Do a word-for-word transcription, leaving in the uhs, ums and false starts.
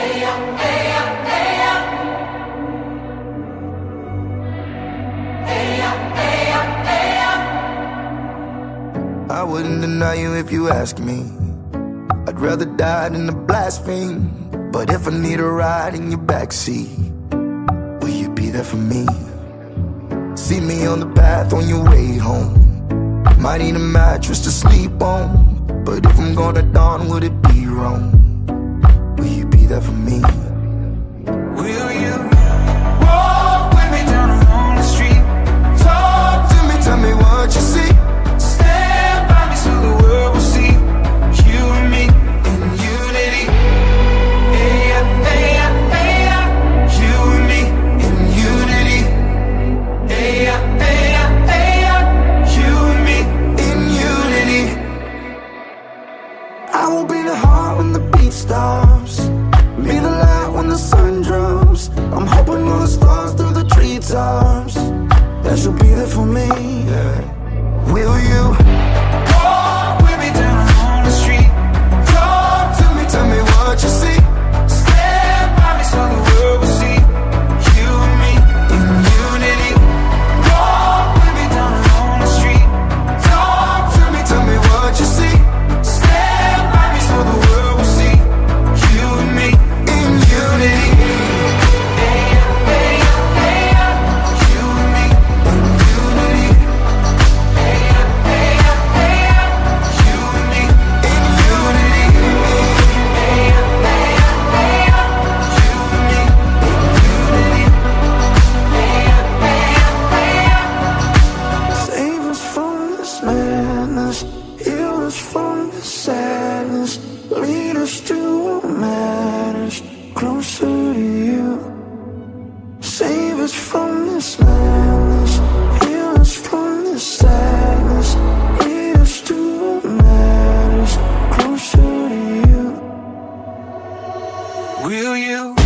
I wouldn't deny you if you ask me. I'd rather die than to blaspheme. But if I need a ride in your backseat, will you be there for me? See me on the path on your way home. Might need a mattress to sleep on. But if I'm gonna dawn, would it be wrong? Will you be there for me? Will you walk with me down a lonely street? Talk to me, tell me what you see. Stand by me so the world will see you and me in unity. Hey, yeah, hey, yeah, hey, yeah. You and me in unity. Hey, yeah, hey, yeah, hey, yeah. You and me in unity. I will be the heart when the beat stops, be the light when the sun drops. I'm hoping on the stars through the treetops, that you'll be there for me, yeah. Will you walk with me down on the street? Talk to me, tell me what you see. Stand by me so the world will see you and me in unity. Walk with me down on the street. Talk to me, tell me what you see. Stand by me so the world will see you and me in unity. Hey, yeah, hey, yeah, hey, yeah. You and me in unity. Hey, yeah, hey, yeah, hey, yeah. You and me in unity. Hey, yeah, hey, yeah, hey, yeah. You and me in unity. Hey, yeah, hey, yeah, hey, yeah. Save us from this madness, heal us from this sadness, lead us to what matters, closer to you. Save us from this madness, heal us from this sadness, lead us to what matters, closer to you. Will you